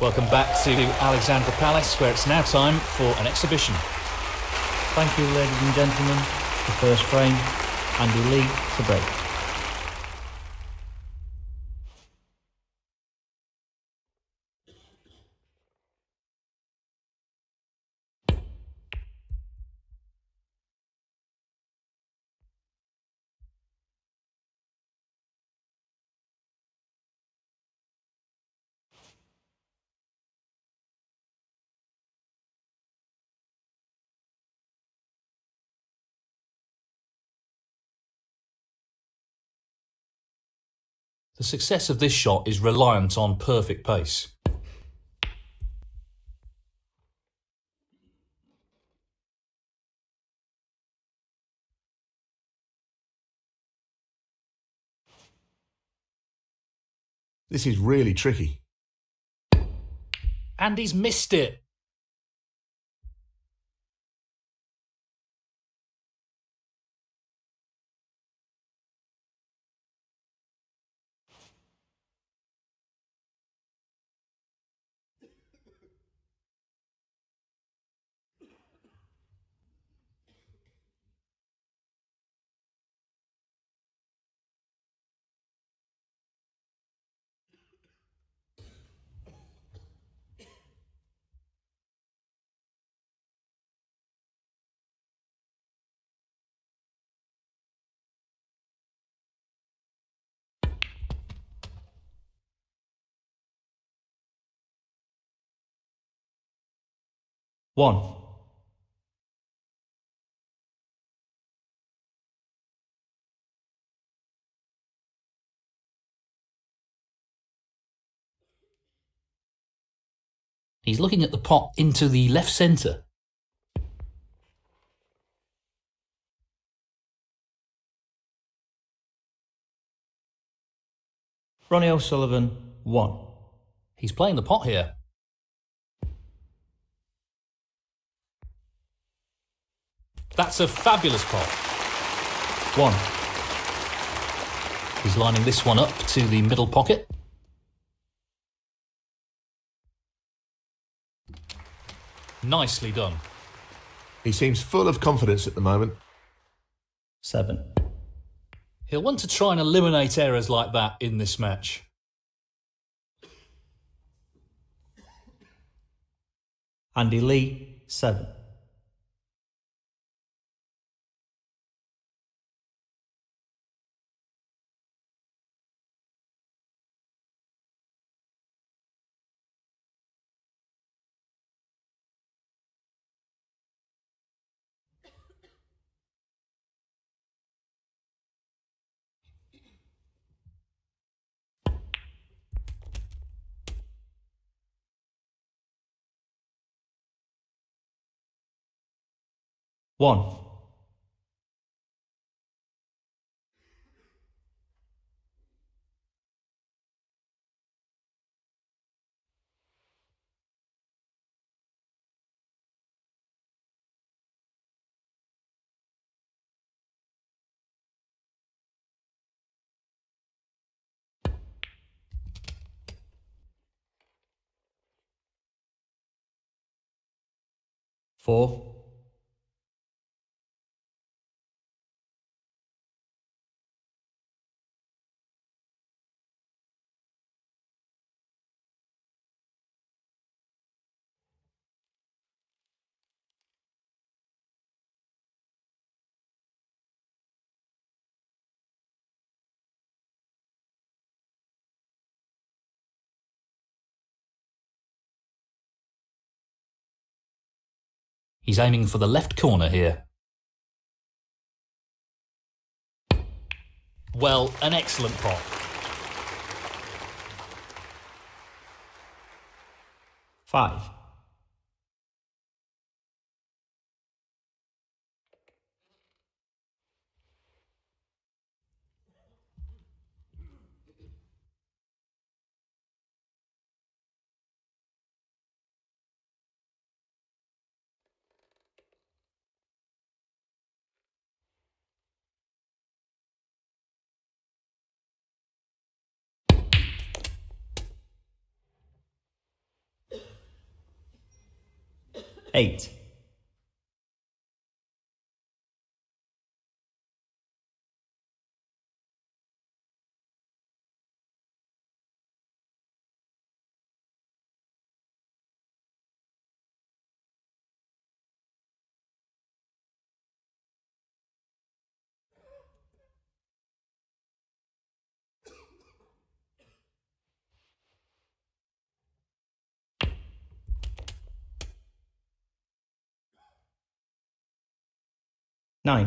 Welcome back to Alexandra Palace, where it's now time for an exhibition. Thank you, ladies and gentlemen. The first frame, Andy Lee to break. The success of this shot is reliant on perfect pace. This is really tricky. And he's missed it. One. He's looking at the pot into the left centre. Ronnie O'Sullivan, 1. He's playing the pot here. That's a fabulous pot. 1. He's lining this one up to the middle pocket. Nicely done. He seems full of confidence at the moment. 7. He'll want to try and eliminate errors like that in this match. Andy Lee, 7. One. Four. He's aiming for the left corner here. Well, an excellent pot. 5. 8. 9.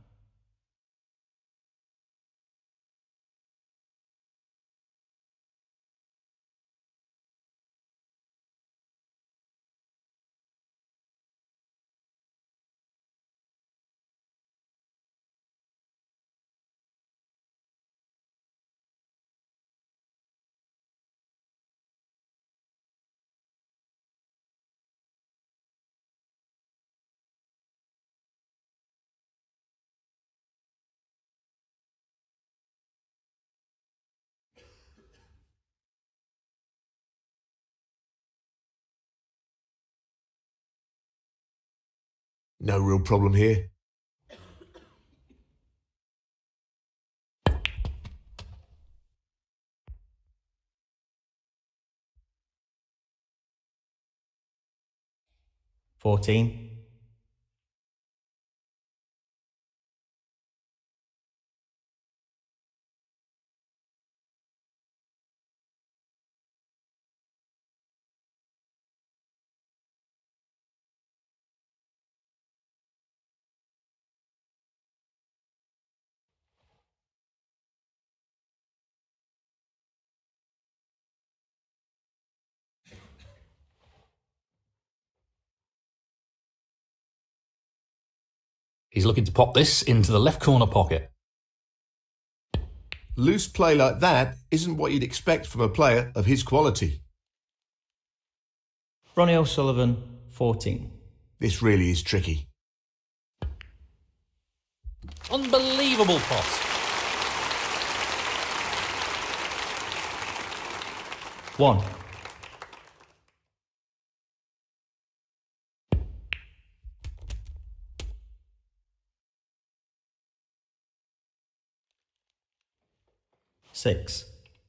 No real problem here. 14. He's looking to pop this into the left corner pocket. Loose play like that isn't what you'd expect from a player of his quality. Ronnie O'Sullivan, 14. This really is tricky. Unbelievable pot. One. 6.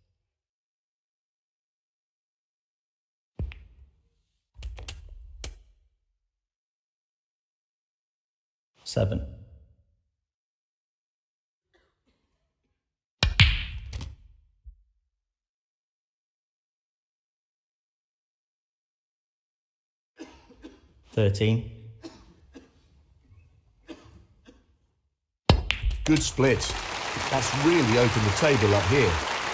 7. 13. Good split. That's really opened the table up here.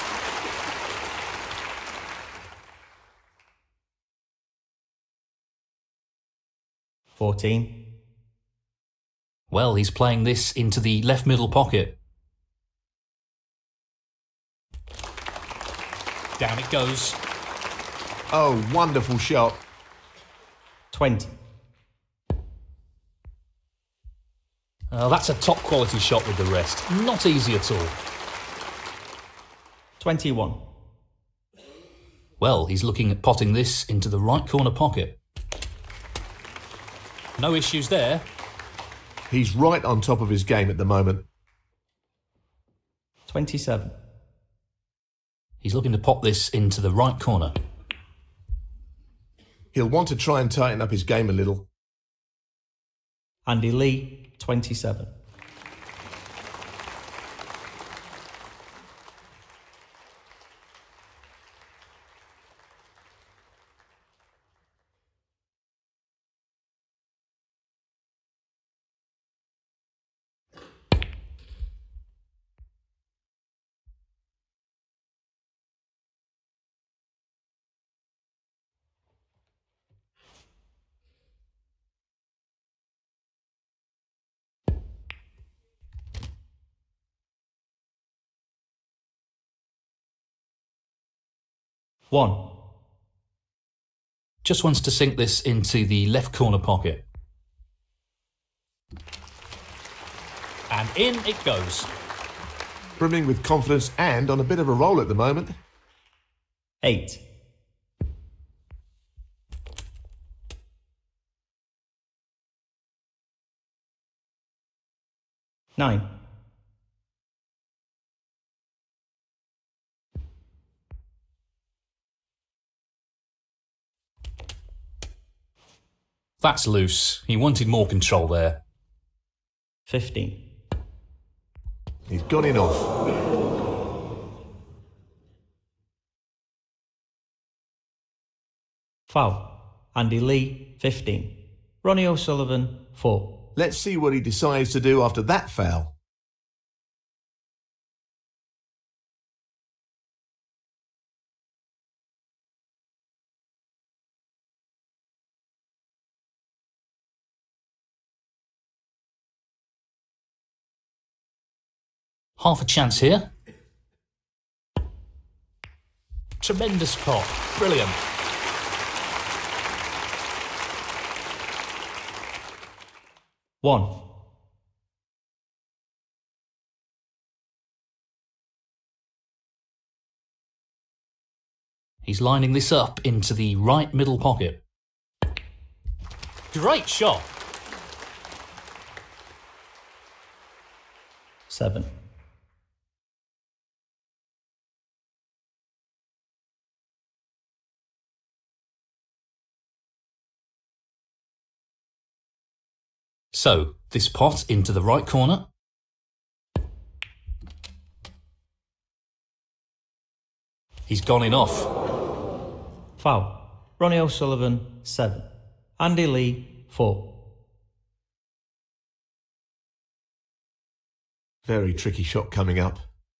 $14. Well, he's playing this into the left middle pocket. Down it goes. Oh, wonderful shot. 20. That's a top quality shot with the rest. Not easy at all. 21. Well, he's looking at potting this into the right corner pocket. No issues there. He's right on top of his game at the moment. 27. He's looking to pop this into the right corner. He'll want to try and tighten up his game a little. Andy Lee, 27. One. Just wants to sink this into the left corner pocket. And in it goes. Brimming with confidence and on a bit of a roll at the moment. 8. 9. That's loose. He wanted more control there. 15. He's gone in off. Foul. Andy Lee, 15. Ronnie O'Sullivan, 4. Let's see what he decides to do after that foul. Half a chance here. Tremendous pot. Brilliant. One. He's lining this up into the right middle pocket. Great shot. 7. So, this pot into the right corner. He's gone in off. Foul. Ronnie O'Sullivan, 7. Andy Lee, 4. Very tricky shot coming up.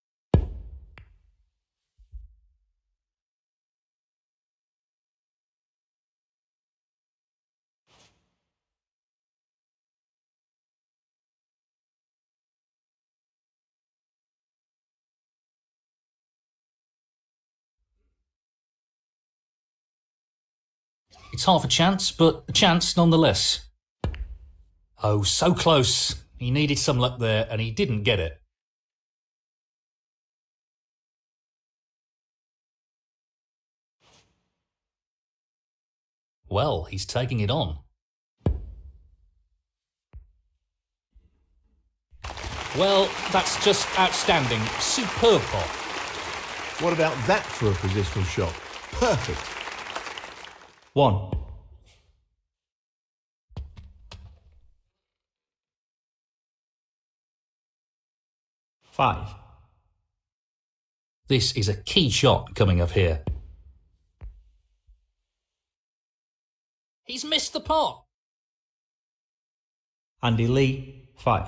It's half a chance, but a chance nonetheless. Oh, so close. He needed some luck there, and he didn't get it. Well, he's taking it on. Well, that's just outstanding. Superb pot. What about that for a positional shot? Perfect. 1. Five. This is a key shot coming up here. He's missed the pot. Andy Lee, 5.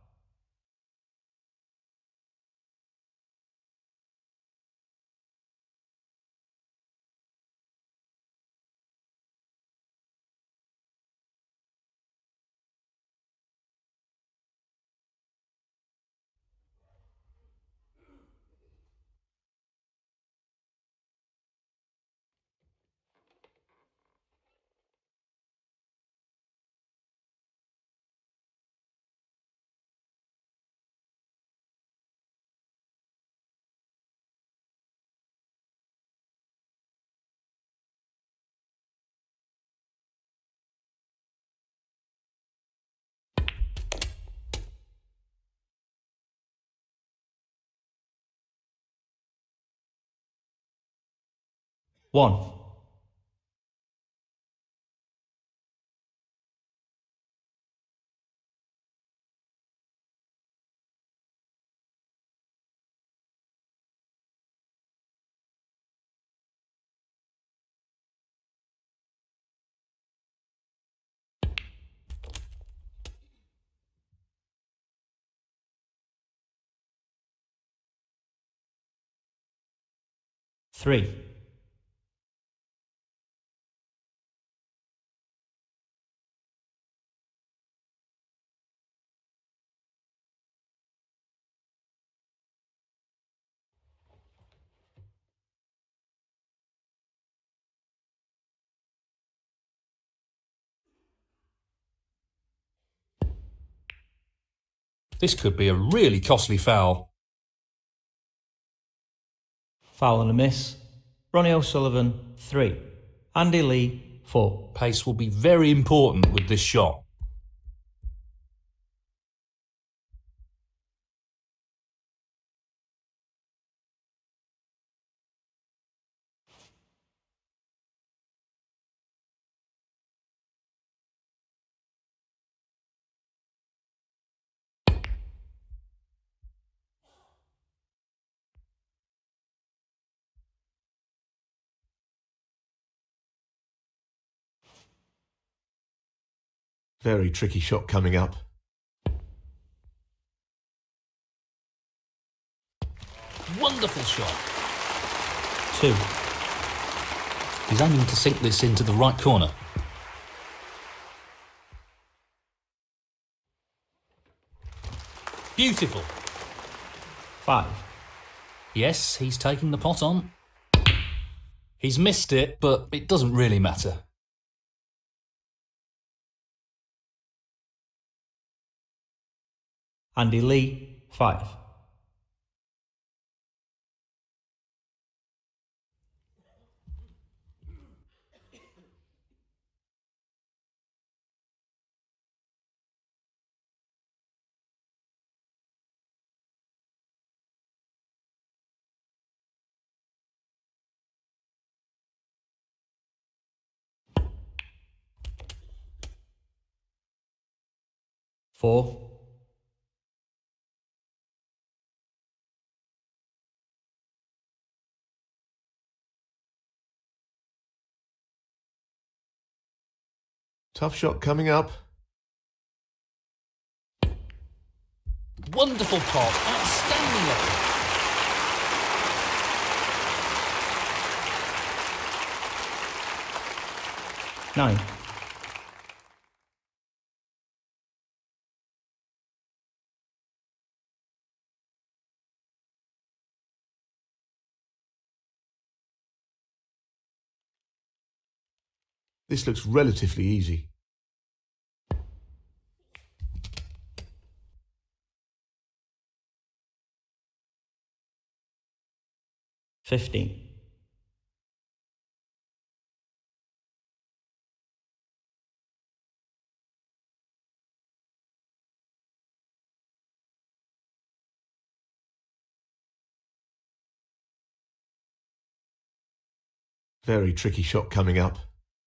One. Three. This could be a really costly foul. Foul and a miss. Ronnie O'Sullivan, 3. Andy Lee, 4. Pace will be very important with this shot. Very tricky shot coming up. Wonderful shot. 2. He's aiming to sink this into the right corner. Beautiful. 5. Yes, he's taking the pot on. He's missed it, but it doesn't really matter. Andy Lee, 5. Four. Tough shot coming up. Wonderful pot. Outstanding effort. 9. This looks relatively easy. 15. Very tricky shot coming up.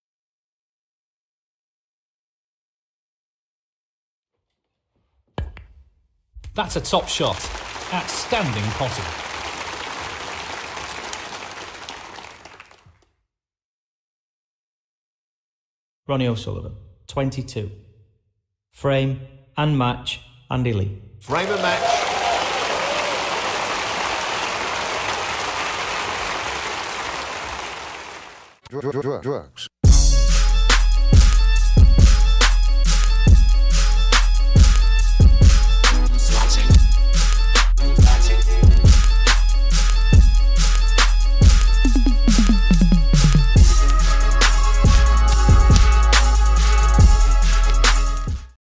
That's a top shot. Outstanding potting. Ronnie O'Sullivan, 22. Frame and match, Andy Lee. Frame and match. Drugs.